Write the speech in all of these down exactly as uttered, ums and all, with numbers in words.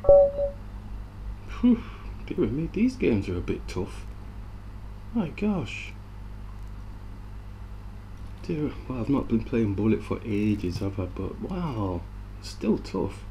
Whew, dear me, these games are a bit tough. My gosh. Dear, well, I've not been playing Bullet for ages, have I? But wow, still tough.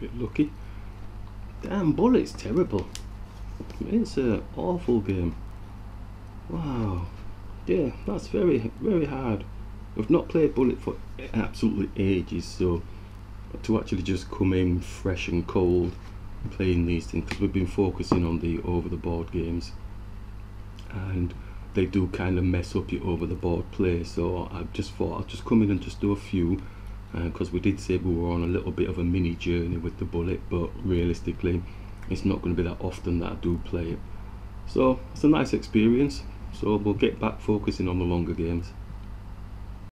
bit lucky. Damn, Bullet's terrible. It's an awful game. Wow. Yeah, that's very, very hard. I've not played Bullet for absolutely ages, so to actually just come in fresh and cold playing these things, because we've been focusing on the over the board games, and they do kind of mess up your over the board play, so I just thought I'll just come in and just do a few, because uh, we did say we were on a little bit of a mini journey with the Bullet, but realistically it's not going to be that often that I do play it. So it's a nice experience, so we'll get back focusing on the longer games.